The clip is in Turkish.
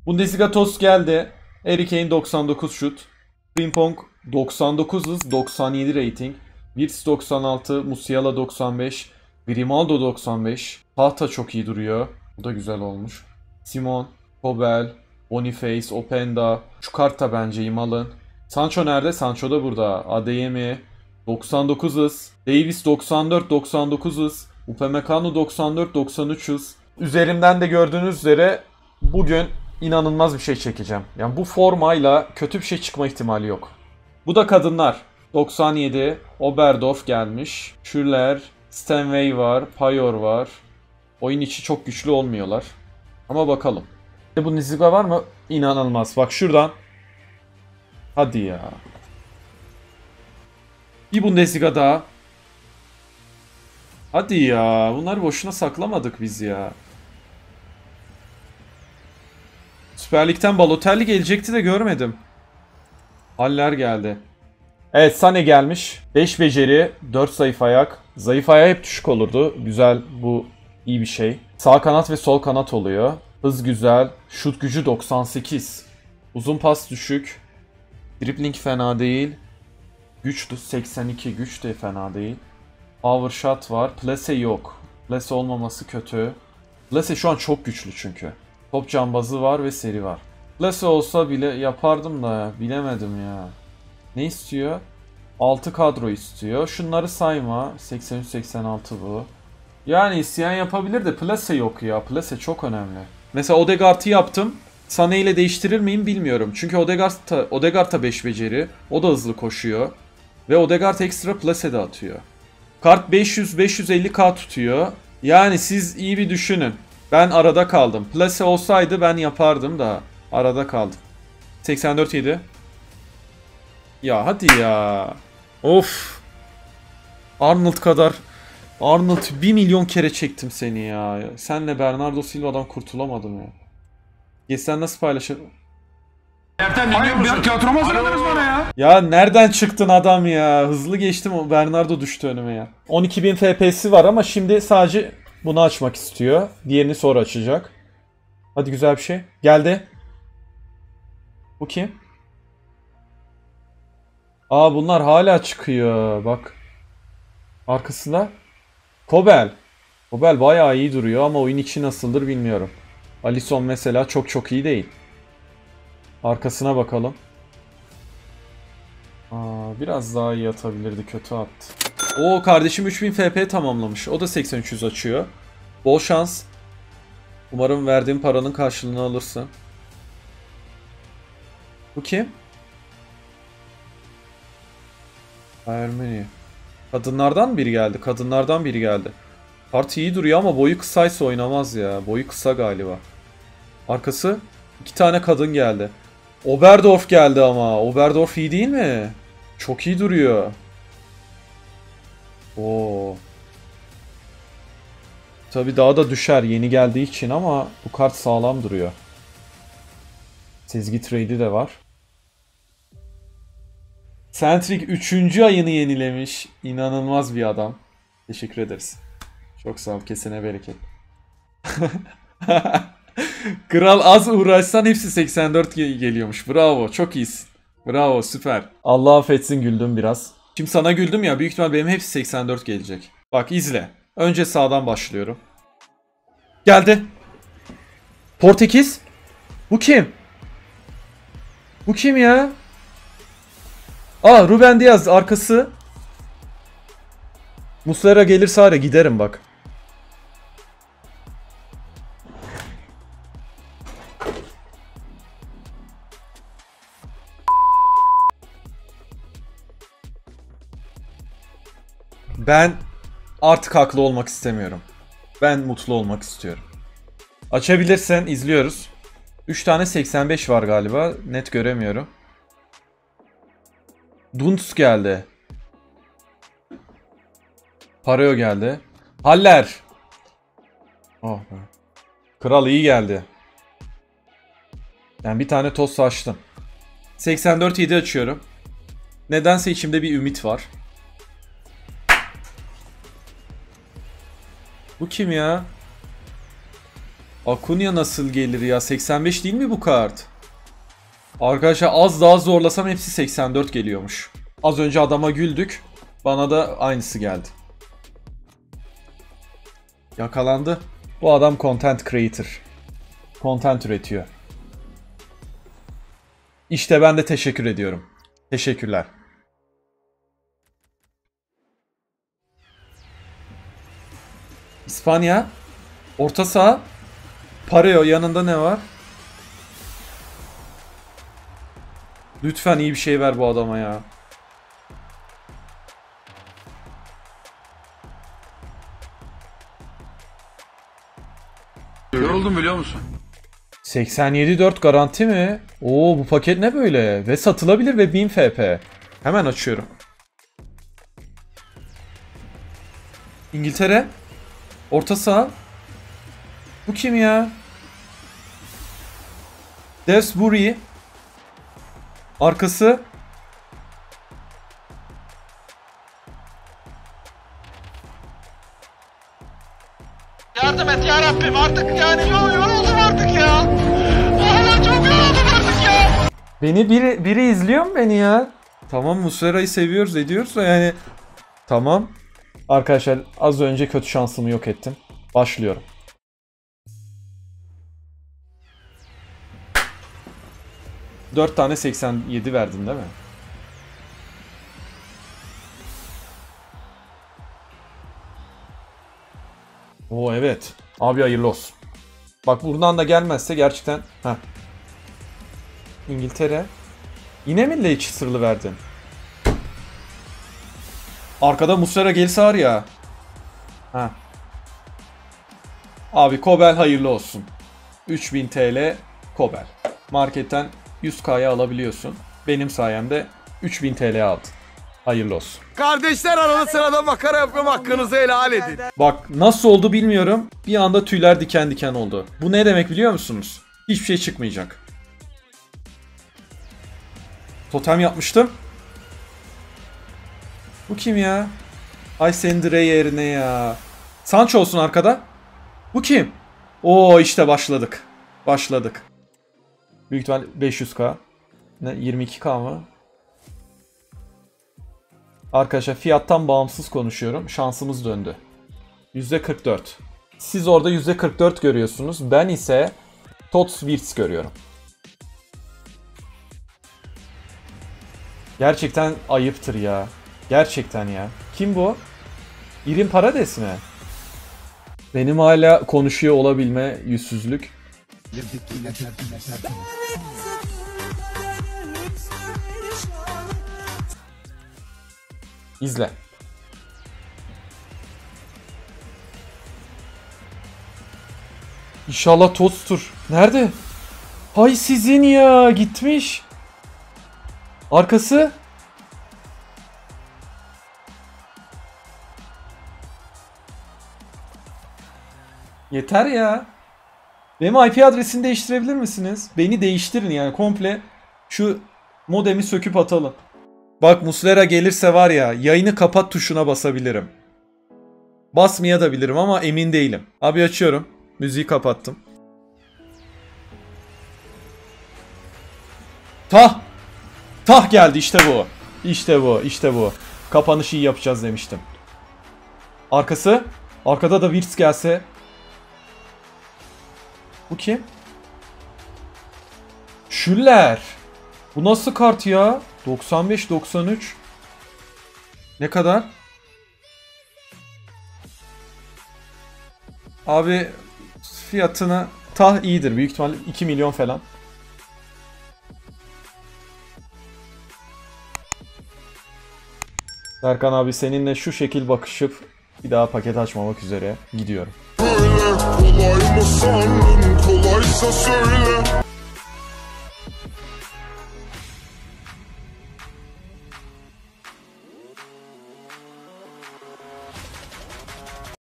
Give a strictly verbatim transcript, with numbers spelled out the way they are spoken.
Bundesliga Tost geldi. Harry Kane doksan dokuz şut. Frimpong doksan dokuz hız, doksan yedi rating. Wirtz doksan altı, Musiala doksan beş, Grimaldo doksan beş. Tahta çok iyi duruyor. Bu da güzel olmuş. Simon, Kobel, Boniface, Openda. Şu kart da bence imalın. Sancho nerede? Sancho da burada. Adeyemi doksan dokuz hız. Davis doksan dört doksan dokuz hız. Upamecano doksan dört doksan üç hız. Üzerimden de gördüğünüz üzere bugün inanılmaz bir şey çekeceğim. Yani bu formayla kötü bir şey çıkma ihtimali yok. Bu da kadınlar. doksan yedi. Oberdorf gelmiş. Schürrle, Stenway var. Payor var. Oyun içi çok güçlü olmuyorlar. Ama bakalım. Bu Bundesliga var mı? İnanılmaz. Bak şuradan. Hadi ya. Bir Bundesliga daha. Hadi ya. Bunları boşuna saklamadık biz ya. Süper Lig'den Balotelli gelecekti de görmedim. Haller geldi. Evet, Sané gelmiş. beş beceri, dört zayıf ayak. Zayıf ayağı hep düşük olurdu. Güzel, bu iyi bir şey. Sağ kanat ve sol kanat oluyor. Hız güzel. Şut gücü doksan sekiz. Uzun pas düşük. Dribbling fena değil. Güç seksen iki. Güç de fena değil. Power shot var. Plase yok. Plase olmaması kötü. Plase şu an çok güçlü çünkü. Top cambazı var ve seri var. Plase olsa bile yapardım da bilemedim ya. Ne istiyor? altı kadro istiyor. Şunları sayma. seksen üç seksen altı bu. Yani isteyen yapabilir de Plase yok ya. Plase çok önemli. Mesela Odegaard'ı yaptım. Sané ile değiştirir miyim bilmiyorum. Çünkü Odegaard da, Odegaard da beş beceri. O da hızlı koşuyor. Ve Odegaard ekstra Plase de atıyor. Kart beş yüz beş yüz elli k tutuyor. Yani siz iyi bir düşünün. Ben arada kaldım. Plase olsaydı ben yapardım da arada kaldım. seksen dört yedi. Ya hadi ya. Of. Arnold kadar. Arnold bir milyon kere çektim seni ya. Senle Bernardo Silva'dan kurtulamadım ya. Geçsen nasıl paylaşır? Ertem dinliyor musun? Tiyatroma hazırladınız bana ya. Ya nereden çıktın adam ya? Hızlı geçtim, Bernardo düştü önüme ya. on iki bin F P S'si var ama şimdi sadece bunu açmak istiyor. Diğerini sonra açacak. Hadi güzel bir şey. Geldi. Bu kim? Aa, bunlar hala çıkıyor. Bak. Arkasında. Kobel. Kobel bayağı iyi duruyor ama oyun içi nasıldır bilmiyorum. Alisson mesela çok çok iyi değil. Arkasına bakalım. Aa, biraz daha iyi atabilirdi. Kötü attı. Oo, kardeşim üç bin F P tamamlamış. O da seksen üç yüz açıyor. Bol şans. Umarım verdiğim paranın karşılığını alırsın. Bu kim? Ermeni. Kadınlardan biri geldi. Kadınlardan biri geldi. Parti iyi duruyor ama boyu kısaysa oynamaz ya. Boyu kısa galiba. Arkası. İki tane kadın geldi. Oberdorf geldi ama. Oberdorf iyi değil mi? Çok iyi duruyor. Oo. Tabii daha da düşer yeni geldiği için ama bu kart sağlam duruyor. Sezgi trade'i de var. Centric üçüncü ayını yenilemiş. İnanılmaz bir adam. Teşekkür ederiz. Çok sağ ol. Kesene bereket. Kral az uğraşsan hepsi seksen dört geliyormuş. Bravo. Çok iyisin. Bravo. Süper. Allah affetsin, güldüm biraz. Şimdi sana güldüm ya. Büyük ihtimal benim hepsi seksen dört gelecek. Bak izle. Önce sağdan başlıyorum. Geldi. Portekiz. Bu kim? Bu kim ya? Aa, Ruben Diaz arkası. Muslera gelirse ara giderim bak. Ben artık haklı olmak istemiyorum. Ben mutlu olmak istiyorum. Açabilirsen izliyoruz. üç tane seksen beş var galiba. Net göremiyorum. Duns geldi. Pareo geldi. Haller. Oh be. Kral iyi geldi. Yani bir tane tost açtım. seksen dört yedi açıyorum. Nedense içimde bir ümit var. Bu kim ya? Acuna nasıl gelir ya? seksen beş değil mi bu kart? Arkadaşlar az daha zorlasam hepsi seksen dört geliyormuş. Az önce adama güldük. Bana da aynısı geldi. Yakalandı. Bu adam content creator. Content üretiyor. İşte ben de teşekkür ediyorum. Teşekkürler. İspanya. Orta saha. Pareo yanında ne var? Lütfen iyi bir şey ver bu adama ya. Yoruldum biliyor musun? seksen yedi dört garanti mi? Oo bu paket ne böyle? Ve satılabilir ve bin F P. Hemen açıyorum. İngiltere. Orta saha. Bu kim ya? Devsbury. Arkası. Yardım et ya Rabbim artık yani yoruldum artık ya. Valla çok yoruldum artık ya. Beni biri, biri izliyor mu beni ya? Tamam Muslera'yı seviyoruz ediyoruz da yani. Tamam. Arkadaşlar az önce kötü şansımı yok ettim. Başlıyorum. dört tane seksen yedi verdin değil mi? Oo evet. Abi hayırlı olsun. Bak buradan da gelmezse gerçekten... Heh. İngiltere. Yine mi Leicester'lı verdin? Arkada Muslera gelirse var ya. Heh. Abi Kobel hayırlı olsun. üç bin T L Kobel. Marketten yüz K'ya alabiliyorsun. Benim sayemde üç bin T L aldın. Hayırlı olsun. Kardeşler arada sırada makara yapmam hakkınızı helal edin. Bak nasıl oldu bilmiyorum. Bir anda tüyler diken diken oldu. Bu ne demek biliyor musunuz? Hiçbir şey çıkmayacak. Totem yapmıştım. Bu kim ya? Ay senin direği yerine ya. Sancho olsun arkada. Bu kim? Oo işte başladık. Başladık. Büyük ihtimal beş yüz K. Ne yirmi iki K mı? Arkadaşlar fiyattan bağımsız konuşuyorum. Şansımız döndü. yüzde kırk dört. Siz orada yüzde kırk dört görüyorsunuz. Ben ise Tots Wirtz görüyorum. Gerçekten ayıptır ya. Gerçekten ya. Kim bu? İrin Parades mi? Benim hala konuşuyor olabilme yüzsüzlük. İzle. İnşallah Tots'tur. Nerede? Hay sizin ya gitmiş. Arkası. Yeter ya. Benim I P adresini değiştirebilir misiniz? Beni değiştirin yani komple şu modemi söküp atalım. Bak Muslera gelirse var ya yayını kapat tuşuna basabilirim. Basmaya da bilirim ama emin değilim. Abi açıyorum. Müziği kapattım. Tah! Tah geldi işte bu. İşte bu işte bu. Kapanışı iyi yapacağız demiştim. Arkası. Arkada da Wirtz gelse. Bu kim? Schüller. Bu nasıl kart ya? doksan beş doksan üç. Ne kadar? Abi fiyatına tah iyidir. Büyük ihtimalle iki milyon falan. Serkan abi seninle şu şekil bakışıp bir daha paket açmamak üzere gidiyorum. Kolay mı sandın, kolaysa söyle.